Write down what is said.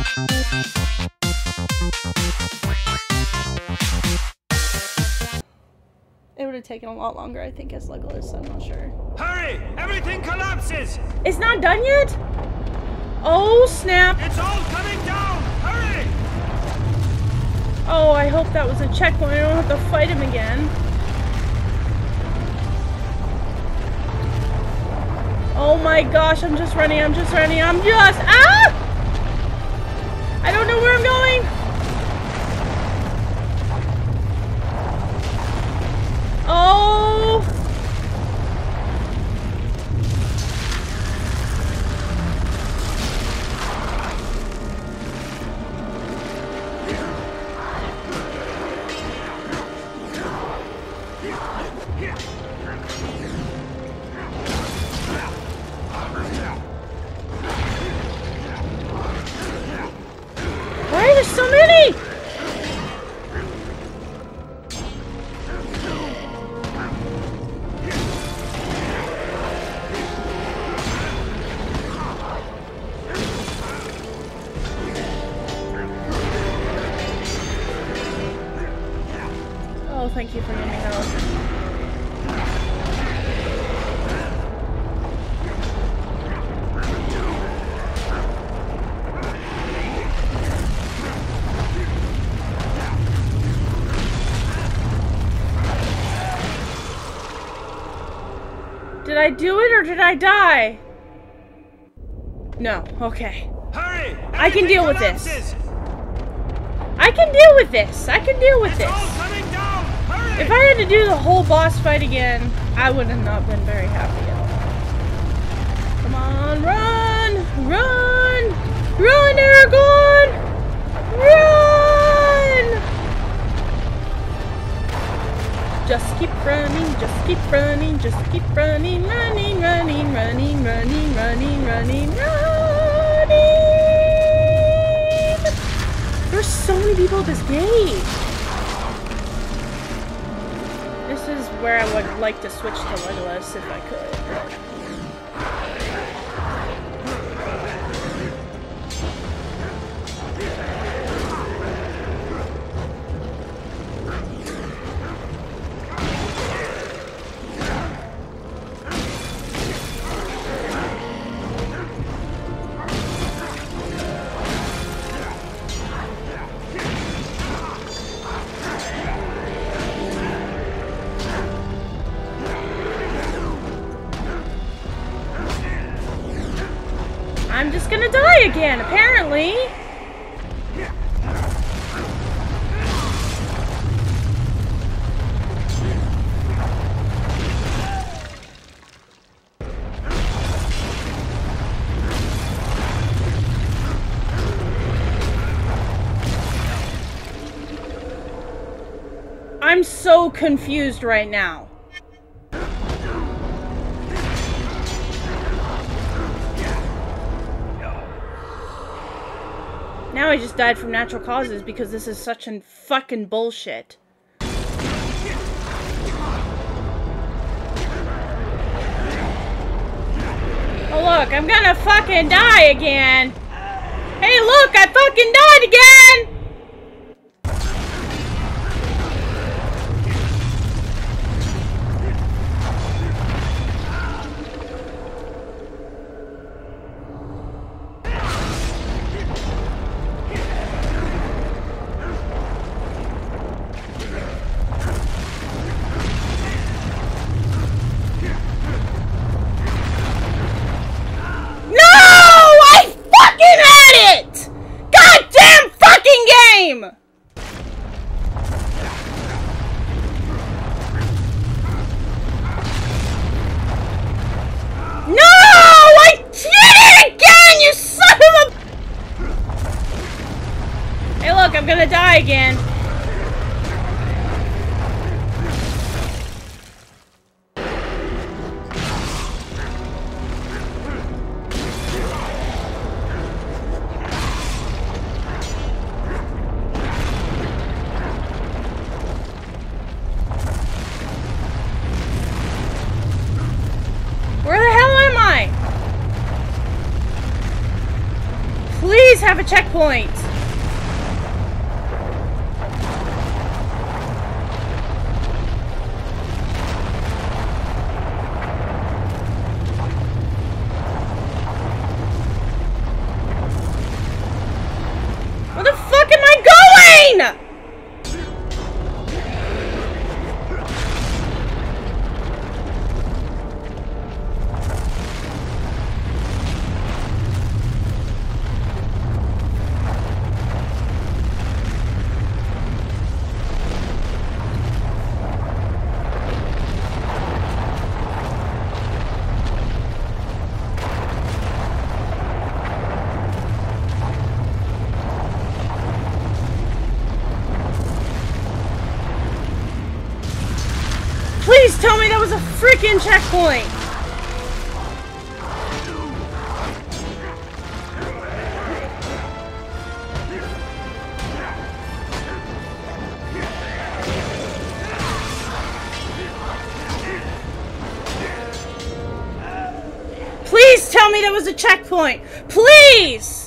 It would have taken a lot longer, I think, as Legolas. I'm not sure. Hurry! Everything collapses! It's not done yet? Oh, snap! It's all coming down! Hurry! Oh, I hope that was a checkpoint. I don't have to fight him again. Oh my gosh, I'm just running. Ah! I don't know where I'm going. Oh! Why are there so many? Oh, thank you for giving me help. Did I do it or did I die? No, okay. Hurry! I can deal with this. I can deal with this. I can deal with this. All coming down! Hurry! If I had to do the whole boss fight again, I would have not been very happy at all. Come on, run! Run! Run, Aragorn! Run! Just keep running, just keep running, just keep running, running, running, running, running, running, running, running! There's so many people at this game! This is where I would like to switch to Legolas if I could. I'm just gonna die again, apparently. I'm so confused right now. Now I just died from natural causes because this is such a fucking bullshit. Oh look, I'm gonna fucking die again! Hey look, I fucking died again! I'm gonna die again. Where the hell am I? Please have a checkpoint. Where the fuck am I going? Please tell me that was a freaking checkpoint! Please tell me that was a checkpoint! Please!